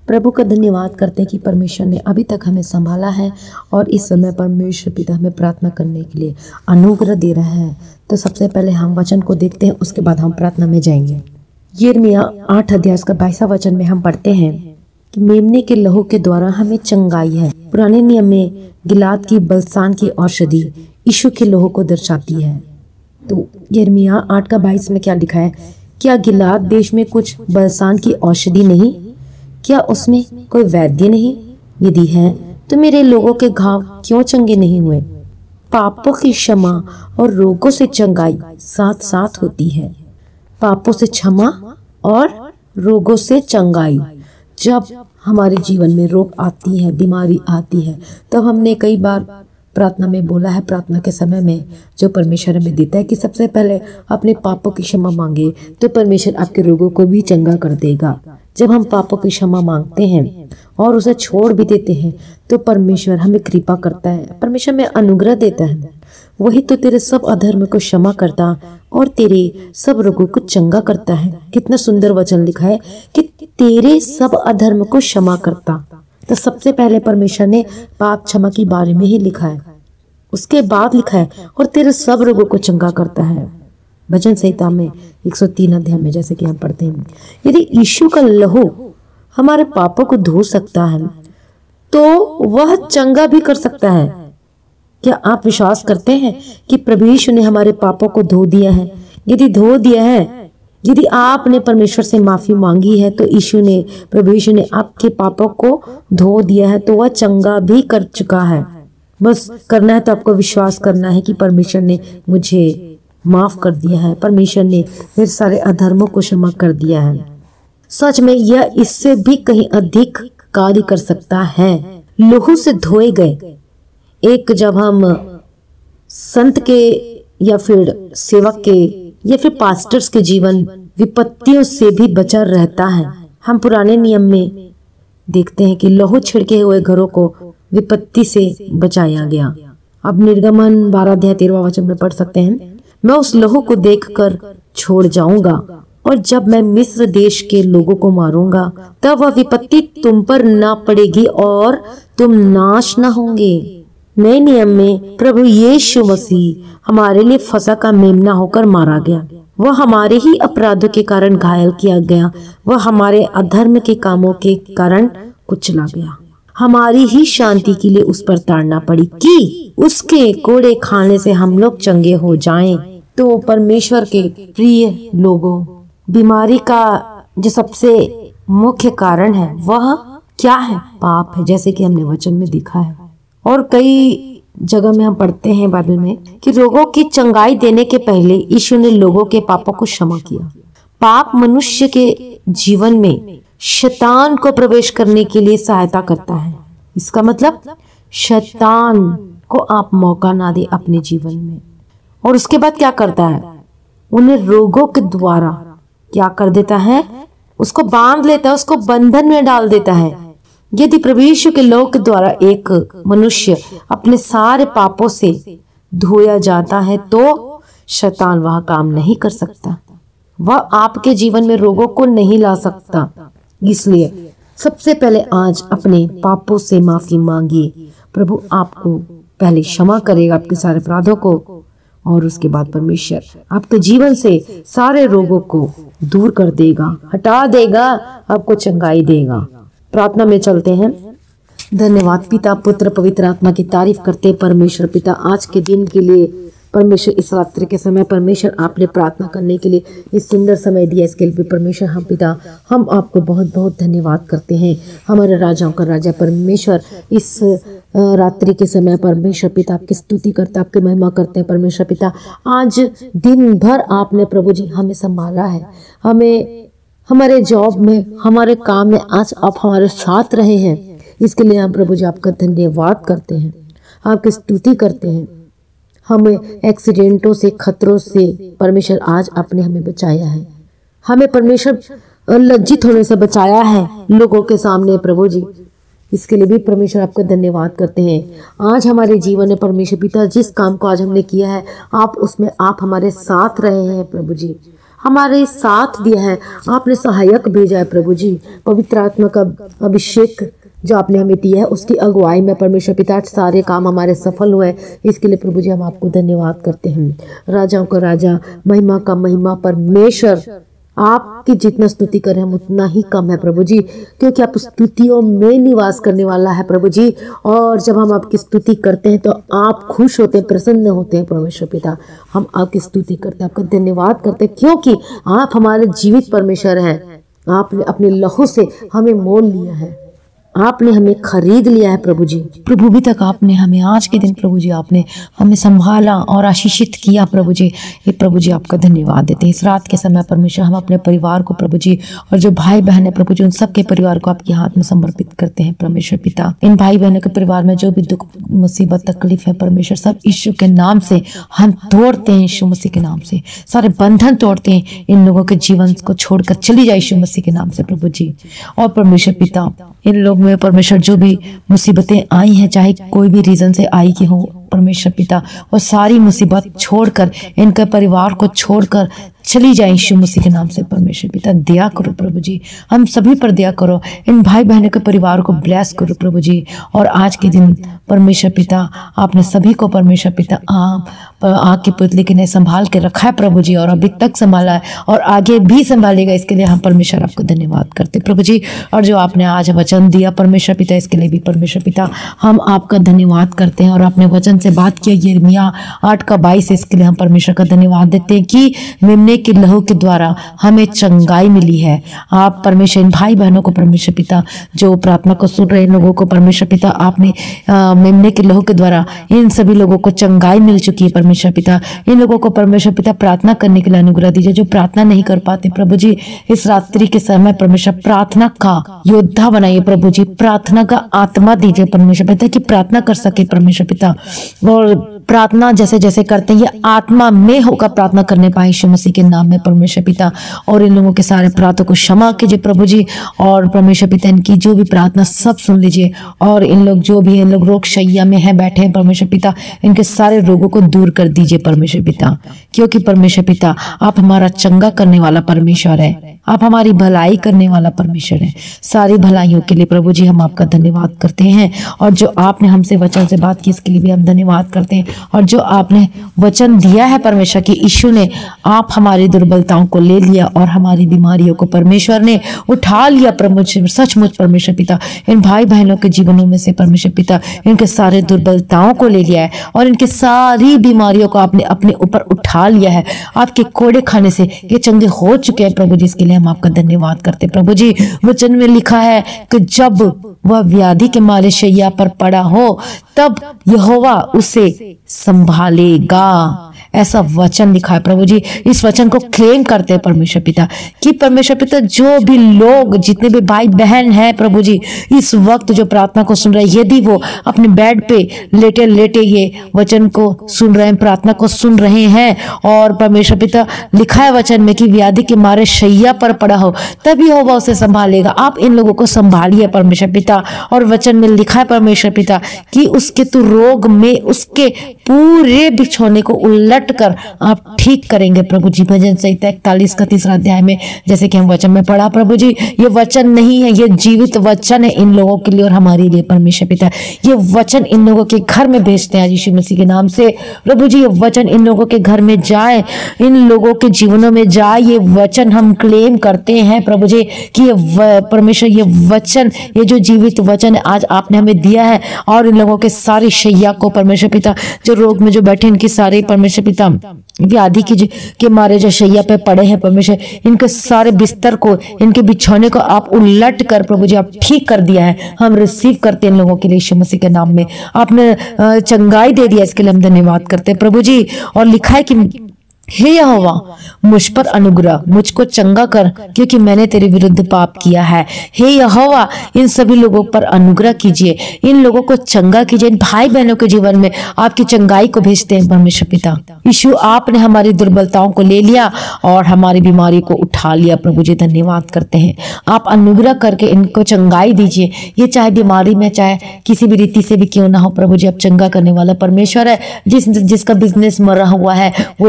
प्रभु का धन्यवाद करते हैं कि परमेश्वर ने अभी तक हमें संभाला है और इस समय परमेश्वर पिता हमें प्रार्थना करने के लिए अनुग्रह दे रहा है। तो सबसे पहले हम वचन को देखते हैं, उसके बाद हम प्रार्थना में जाएंगे। यिर्मयाह 8 अध्याय का 22वां वचन में हम पढ़ते हैं कि मेमने के लहू के द्वारा हमें चंगाई है। पुराने नियम में गिलाद की बलसान की औषधि यीशु के लहू को दर्शाती है। तो यिर्मयाह 8 का 22 में क्या लिखा है? क्या गिलाद देश में कुछ बलसान की औषधि नहीं? क्या उसमें कोई वैद्य नहीं? यदि है तो मेरे लोगों के घाव क्यों चंगे नहीं हुए? पापों की क्षमा और रोगों से चंगाई साथ साथ होती है। पापों से क्षमा और रोगों से चंगाई। जब हमारे जीवन में रोग आती है, बीमारी आती है, तब हमने कई बार प्रार्थना में बोला है, प्रार्थना के समय में जो परमेश्वर हमें देता है कि सबसे पहले अपने पापों की क्षमा मांगे तो परमेश्वर आपके रोगों को भी चंगा कर देगा। जब हम पापों की क्षमा मांगते हैं और उसे छोड़ भी देते हैं तो परमेश्वर हमें कृपा करता है, परमेश्वर हमें अनुग्रह देता है। वही तो तेरे सब अधर्म को क्षमा करता और तेरे सब रोगों को चंगा करता है। कितना सुंदर वचन लिखा है कि तेरे सब अधर्म को क्षमा करता। तो सबसे पहले परमेश्वर ने पाप क्षमा के बारे में ही लिखा है, उसके बाद लिखा है और तेरे सब रोगों को चंगा करता है। भजन संहिता में 103 अध्याय में जैसे कि हम पढ़ते हैं, यदि यीशु का लहू हमारे पापों को धो सकता है तो वह चंगा भी कर सकता है। क्या आप विश्वास करते हैं कि प्रभु यीशु ने हमारे पापों को धो दिया है? यदि धो दिया है, यदि आपने परमेश्वर से माफी मांगी है तो प्रभु यीशु ने आपके पापों को धो दिया है, तो वह चंगा भी कर चुका है। बस करना है तो आपको विश्वास करना है कि परमेश्वर ने मुझे माफ कर दिया है, परमेश्वर ने मेरे सारे अधर्मों को क्षमा कर दिया है। सच में यह इससे भी कहीं अधिक कार्य कर सकता है। लहू से धोए गए एक, जब हम संत के या फिर सेवक के या फिर पास्टर्स के जीवन विपत्तियों से भी बचा रहता है। हम पुराने नियम में देखते हैं कि लहू छिड़के हुए घरों को विपत्ति से बचाया गया। अब निर्गमन 12 अध्याय 13वां वचन में पढ़ सकते हैं, मैं उस लहू को देखकर छोड़ जाऊंगा और जब मैं मिस्र देश के लोगों को मारूंगा तब वह विपत्ति तुम पर ना पड़ेगी और तुम नाश न होंगे। नए नियम में प्रभु यीशु मसीह हमारे लिए फसह का मेमना होकर मारा गया। वह हमारे ही अपराधों के कारण घायल किया गया, वह हमारे अधर्म के कामों के कारण कुचला गया। हमारी ही शांति के लिए उस पर ताड़ना पड़ी कि उसके कोड़े खाने से हम लोग चंगे हो जाएं। तो परमेश्वर के प्रिय लोगों, बीमारी का जो सबसे मुख्य कारण है वह क्या है? पाप है, जैसे कि हमने वचन में देखा है। और कई जगह में हम पढ़ते हैं बाइबल में कि रोगों की चंगाई देने के पहले यीशु ने लोगों के पापों को क्षमा किया। पाप मनुष्य के जीवन में शैतान को प्रवेश करने के लिए सहायता करता है। इसका मतलब शैतान को आप मौका ना दे अपने जीवन में। और उसके बाद क्या करता है? उन्हें रोगों के द्वारा क्या कर देता है? उसको बांध लेता है, उसको बंधन में डाल देता है। यदि प्रभु यीशु के लहू के द्वारा एक मनुष्य अपने सारे पापों से धोया जाता है तो शैतान वह काम नहीं कर सकता, वह आपके जीवन में रोगों को नहीं ला सकता। इसलिए सबसे पहले आज अपने पापों से माफी मांगिए। प्रभु आपको पहले क्षमा करेगा आपके सारे अपराधों को और उसके बाद परमेश्वर आपके जीवन से सारे रोगों को दूर कर देगा, हटा देगा, आपको चंगाई देगा। प्रार्थना में चलते हैं। धन्यवाद पिता, पुत्र, पवित्र आत्मा की तारीफ करते परमेश्वर पिता आज के दिन के लिए। परमेश्वर इस रात्रि के समय परमेश्वर आपने प्रार्थना करने के लिए इस सुंदर समय दिया, इसके लिए परमेश्वर हम पिता हम आपको बहुत बहुत धन्यवाद करते हैं। हमारे राजाओं का राजा परमेश्वर इस रात्रि के समय परमेश्वर पिता आपकी स्तुति करते, आपकी महिमा करते हैं। परमेश्वर पिता आज दिन भर आपने प्रभु जी हमें संभाला है, हमें हमारे जॉब में, हमारे काम में आज आप हमारे साथ रहे हैं। इसके लिए हम प्रभु जी आपका धन्यवाद करते हैं, आपकी स्तुति करते हैं। हमें एक्सीडेंटों से, खतरों से परमेश्वर आज आपने हमें बचाया है। हमें परमेश्वर लज्जित होने से बचाया है लोगों के सामने प्रभु जी। इसके लिए भी परमेश्वर आपका धन्यवाद करते हैं। आज हमारे जीवन में परमेश्वर पिता जिस काम को आज हमने किया है आप उसमें आप हमारे साथ रहे हैं प्रभु जी। हमारे साथ दिया है, आपने सहायक भेजा है प्रभु जी। पवित्र आत्मा का अभिषेक जो आपने हमें दिया है उसकी अगुवाई में परमेश्वर पिता सारे काम हमारे सफल हुए। इसके लिए प्रभु जी हम आपको धन्यवाद करते हैं। राजाओं का राजा, महिमा का महिमा परमेश्वर, आपकी जितना स्तुति करें हम उतना ही कम है प्रभु जी, क्योंकि आप स्तुतियों में निवास करने वाला है प्रभु जी। और जब हम आपकी स्तुति करते हैं तो आप खुश होते हैं, प्रसन्न होते हैं परमेश्वर पिता। हम आपकी स्तुति करते हैं, आपका धन्यवाद करते हैं, क्योंकि आप हमारे जीवित परमेश्वर हैं। आपने अपने लहू से हमें मोल लिया है, आपने हमें खरीद लिया है प्रभु जी। प्रभु भी तक आपने हमें आज के दिन प्रभु जी आपने हमें संभाला और आशीषित किया प्रभु जी। ये प्रभु जी आपका धन्यवाद देते हैं। इस रात के समय परमेश्वर हम अपने परिवार को प्रभु जी और जो भाई बहन है प्रभु जी उन सबके परिवार को आपके हाथ में समर्पित करते हैं परमेश्वर पिता। इन भाई बहनों के परिवार में जो भी दुख मुसीबत तकलीफ है परमेश्वर सब यीशु के नाम से हम तोड़ते हैं, यीशु मसीह के नाम से सारे बंधन तोड़ते हैं। इन लोगों के जीवन को छोड़कर चली जाए यीशु मसीह के नाम से प्रभु जी। और परमेश्वर पिता इन लोग में परमेश्वर जो भी मुसीबतें आई हैं, चाहे कोई भी रीजन से आई की हो परमेश्वर पिता, और सारी मुसीबत छोड़कर इनके परिवार को छोड़कर चली जाए यीशु मसीह के नाम से परमेश्वर पिता। दया करो प्रभु जी, हम सभी पर दया करो। इन भाई बहनों के परिवार को ब्लेस करो प्रभु जी। और आज के दिन परमेश्वर पिता आपने सभी को परमेश्वर पिता आग के पुतले के ने संभाल के रखा है प्रभु जी, और अभी तक संभाला है और आगे भी संभालेगा। इसके लिए हम परमेश्वर आपको धन्यवाद करते प्रभु जी। और जो आपने आज वचन दिया परमेश्वर पिता, इसके लिए भी परमेश्वर पिता हम आपका धन्यवाद करते हैं। और आपने वचन से बात किया यिर्मयाह 8:22, इसके लिए हम परमेश्वर का धन्यवाद देते हैं कि मेमने के लहू के द्वारा हमें चंगाई मिली है। आप परमेश्वर इन भाई बहनों को परमेश्वर पिता जो प्रार्थना को सुन रहे लोगों को परमेश्वर पिता आपने मेमने के लहू के द्वारा इन सभी लोगों को चंगाई मिल चुकी है परमेश्वर पिता। इन लोगों को परमेश्वर पिता प्रार्थना करने के लिए अनुग्रह दीजिए। जो प्रार्थना नहीं कर पाते प्रभु जी इस रात्रि के समय परमेश्वर प्रार्थना का योद्धा बनाइए प्रभु जी। प्रार्थना का आत्मा दीजिए परमेश्वर पिता कि प्रार्थना कर सके परमेश्वर पिता। और प्रार्थना जैसे जैसे करते हैं ये आत्मा में होकर प्रार्थना करने पाए यीशु मसीह के नाम में परमेश्वर पिता। और इन लोगों के सारे प्रार्थना को क्षमा कीजिए प्रभु जी। और परमेश्वर पिता इनकी जो भी प्रार्थना सब सुन लीजिए। और इन लोग जो भी इन लोग रोग शैया में हैं बैठे हैं परमेश्वर पिता, इनके सारे रोगों को दूर कर दीजिए परमेश्वर पिता। क्योंकि परमेश्वर पिता आप हमारा चंगा करने वाला परमेश्वर है, आप हमारी भलाई करने वाला परमेश्वर है। सारी भलाइयों के लिए प्रभु जी हम आपका धन्यवाद करते हैं। और जो आपने हमसे वचन से बात की इसके लिए भी हम धन्यवाद करते हैं। और जो आपने वचन दिया है परमेश्वर की यीशु ने आप हमारी दुर्बलताओं को ले लिया और हमारी बीमारियों को परमेश्वर ने उठा लिया परमेश्वर। सचमुच परमेश्वर पिता इन भाई बहनों के जीवनों में से परमेश्वर पिता इनके सारे दुर्बलताओं को ले लिया है और इनके सारी बीमारियों को आपने अपने ऊपर उठा लिया है। आपके कोड़े खाने से ये चंगे हो चुके हैं प्रभु जी। इसके लिए हम आपका धन्यवाद करते प्रभु जी। वचन में लिखा है कि जब वह व्याधि के मारे शैया पर पड़ा हो तब यहोवा उसे संभालेगा। ऐसा वचन लिखा है प्रभु जी। इस वचन को क्लेम करते हैं परमेश्वर पिता कि परमेश्वर पिता जो भी लोग जितने भी भाई बहन हैं प्रभु जी इस वक्त जो प्रार्थना को सुन रहे हैं, यदि वो अपने बेड पे लेटे लेटे ये वचन को सुन रहे हैं, प्रार्थना को सुन रहे हैं, और परमेश्वर पिता लिखा है वचन में कि व्याधि के मारे शैया पर पड़ा हो तभी होगा उसे संभालेगा। आप इन लोगों को संभालिए परमेश्वर पिता। और वचन में लिखा है परमेश्वर पिता कि उसके तो रोग में उसके पूरे बिछौने को उलट कर आप ठीक करेंगे प्रभु जी। भजन संहिता 41 का 3 अध्याय में जैसे कि हम वचन में पढ़ा प्रभु जी, ये वचन नहीं है, ये जीवित वचन है इन लोगों के लिए और हमारे लिए परमेश्वर पिता। ये वचन इन लोगों के घर में भेजते हैं यीशु मसीह के नाम से प्रभु जी। ये वचन इन लोगों के घर में जाए, इन लोगों के जीवनों में जाए। ये वचन हम क्लेम करते हैं प्रभु जी कि ये परमेश्वर ये वचन ये जो जीवित वचन आज आपने हमें दिया है। और इन लोगों के सारी शैया को परमेश्वर पिता जो रोग में जो बैठे इनकी सारे परमेश्वर पिता व्याधि के मारे जो शैया पे पड़े हैं परमेश्वर, इनके सारे बिस्तर को इनके बिछौने को आप उलट कर प्रभु जी आप ठीक कर दिया है। हम रिसीव करते हैं इन लोगों के लिए यीशु मसीह के नाम में। आपने चंगाई दे दिया, इसके लिए हम धन्यवाद करते हैं प्रभु जी। और लिखा है कि हे यहोवा मुझ पर अनुग्रह, मुझको चंगा कर क्योंकि मैंने तेरे विरुद्ध पाप किया है। हे यहोवा इन सभी लोगों पर अनुग्रह कीजिए, इन लोगों को चंगा कीजिए। इन भाई बहनों के जीवन में आपकी चंगाई को भेजते हैं परमेश्वर पिता। यीशु आपने हमारी दुर्बलताओं को ले लिया और हमारी बीमारी को उठा लिया प्रभु जी। धन्यवाद करते हैं। आप अनुग्रह करके इनको चंगाई दीजिए। ये चाहे बीमारी में चाहे किसी भी रीति से भी क्यों ना हो प्रभु जी, आप चंगा करने वाला परमेश्वर है। जिसका बिजनेस मरा हुआ है वो जीवित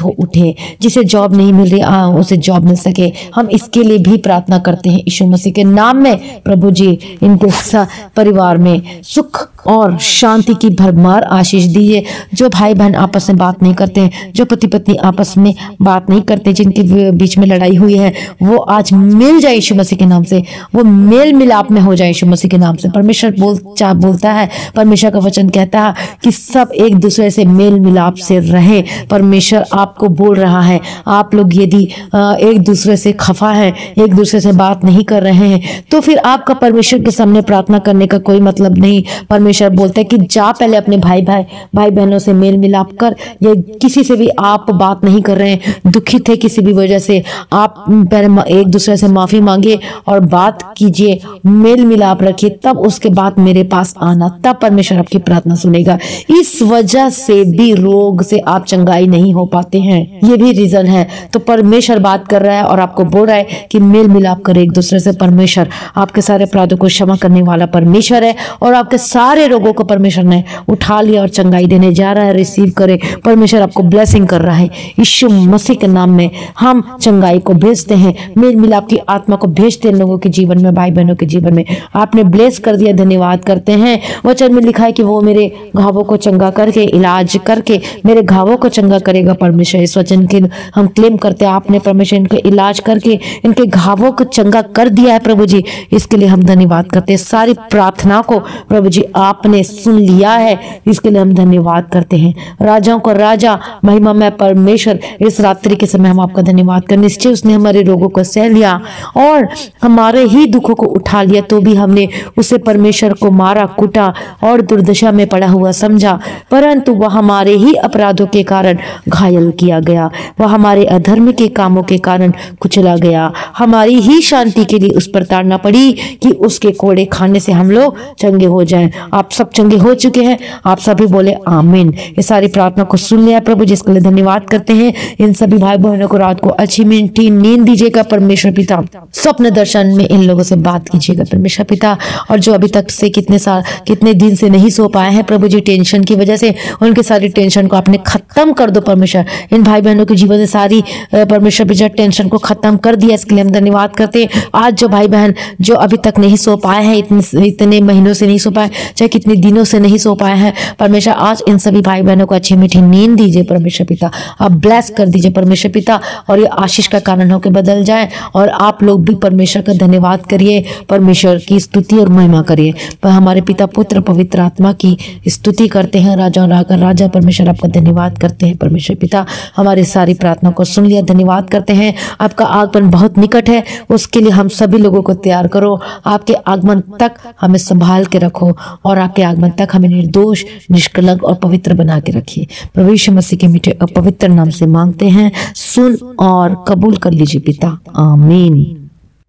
हो उठे, जिसे जॉब नहीं मिल रही उसे जॉब मिल सके। हम इसके लिए भी प्रार्थना करते हैं यीशु मसीह के नाम में। प्रभु जी इनके परिवार में सुख और शांति की भरमार आशीष दीजिए। जो भाई बहन आपस में बात नहीं करते, जो पति पत्नी आपस में बात नहीं करते, जिनके बीच में लड़ाई हुई है, वो आज मिल जाए यीशु मसीह के नाम से, वो मेल मिलाप में हो जाए यीशु मसीह के नाम से। परमेश्वर बोलता है, परमेश्वर का वचन कहता है कि सब एक दूसरे से मेल मिलाप से रहे। परमेश्वर आपको बोल रहा है, आप लोग यदि एक दूसरे से खफा है, एक दूसरे से बात नहीं कर रहे हैं, तो फिर आपका परमेश्वर के सामने प्रार्थना करने का कोई मतलब नहीं। परमेश्वर बोलता है कि जा पहले अपने भाई बहनों से मेल मिलाप कर। या किसी से भी आप बात नहीं कर रहे हैं, दुखित है किसी भी वजह से, आप पहले एक दूसरे से माफी मांगे और बात कीजिए, मेल मिलाप रखिए, तब उसके बाद मेरे पास आना, तब परमेश्वर आपकी प्रार्थना सुनेगा। इस वजह से भी रोग से आप चंगाई नहीं हो पाते हैं, ये भी रीजन है। तो परमेश्वर बात कर रहा है और आपको बोल रहा है कि मेल मिलाप करें एक दूसरे से। परमेश्वर आपके सारे अपराधों को क्षमा करने वाला परमेश्वर है और आपके सारे रोगों को परमेश्वर ने उठा लिया और चंगाई देने जा रहा है। रिसीव करें, परमेश्वर आपको ब्लेसिंग कर रहा है। यीशु मसीह के नाम में हम चंगाई को भेजते हैं, मेल मिलाप की आत्मा को भेजते हैं लोगों के जीवन में, भाई बहनों के जीवन में। आपने ब्लेस कर दिया, धन्यवाद करते हैं। वचन में लिखा है कि वो मेरे घावों को चंगा करके, इलाज करके मेरे घावों को चंगा करेगा। परमेश्वर इस वचन के हम क्लेम करते हैं, आपने परमेश्वर इनके इलाज करके इनके घावों को चंगा कर दिया है। प्रभु जी इसके लिए हम धन्यवाद करते हैं। सारी प्रार्थना को प्रभु जी आपने सुन लिया है, इसके लिए हम धन्यवाद करते हैं। राजाओं को राजा, महिमा में परमेश्वर, इस रात्रि के समय हम आपका धन्यवाद करें। निश्चय उसने हमारे रोगों को सह लिया और हमारे ही दुखों को उठा लिया, तो भी हमने उसे परमेश्वर को मारा, कूटा और दुर्दशा में पड़ा हुआ समझा, परंतु वह हमारे ही अपराधों के कारण घायल किया गया, वह हमारे अधर्म के कामों के कारण कुचला गया। हमारी ही शांति के लिए उस पर ताड़ना पड़ी कि उसके कोड़े खाने से हम लोग चंगे हो जाएं। आप सब चंगे हो चुके हैं, आप सभी बोले आमीन। ये सारी प्रार्थना को सुन लिया प्रभु, जिसके लिए धन्यवाद करते हैं। इन सभी भाई बहनों को रात को अच्छी मीठी नींद दीजिएगा परमेश्वर पिता। स्वप्न दर्शन में इन लोगों से बात कीजिएगा परमेश्वर पिता। और जो अभी तक से कितने दिन से नहीं सो पाए हैं प्रभु जी, टेंशन की वजह से, उनके सारी टेंशन को आपने खत्म कर दो परमेश्वर। इन भाई बहनों के जीवन में सारी परमेश्वर पिता टेंशन को खत्म कर दिया, इसके लिए हम धन्यवाद करते हैं। आज जो भाई बहन जो अभी तक नहीं सो पाए हैं, इतने महीनों से नहीं सो पाए, चाहे कितने दिनों से नहीं सो पाए हैं, परमेश्वर आज इन सभी भाई बहनों को अच्छी मीठी नींद दीजिए परमेश्वर पिता। आप ब्लेस कर दीजिए परमेश्वर पिता, और ये आशीष का कारण होकर बदल जाए। और आप लोग भी परमेश्वर का धन्यवाद करिए, परमेश्वर की स्तुति और महिमा करिए। पर हमारे पिता पुत्र पवित्र आत्मा की स्तुति करते हैं। राजा राजा परमेश्वर आपका धन्यवाद करते हैं परमेश्वर पिता। हमारी सारी प्रार्थना को सुन लिया, धन्यवाद करते हैं। आपका आगमन बहुत निकट है, उसके लिए हम सभी लोगों को तैयार करो। आपके आगमन तक हमें संभाल के रखो और आपके आगमन तक हमें निर्दोष, निष्कलंक और पवित्र बना के रखिए। प्रभु यीशु मसीह के मीठे और पवित्र नाम से मांगते हैं, सुन और कबूल कर लीजिए पिता, आमीन।